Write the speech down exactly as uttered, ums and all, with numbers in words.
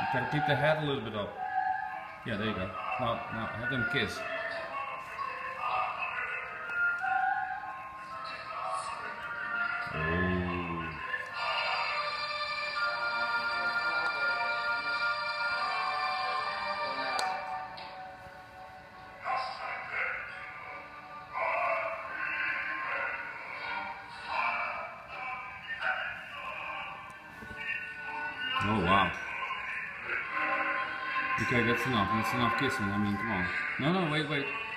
Gotta keep the head a little bit up. Yeah, there you go. Now, now have them kiss. Oh. Oh wow. Okay, that's enough. That's enough kissing. I mean, come on. No, no, wait, wait.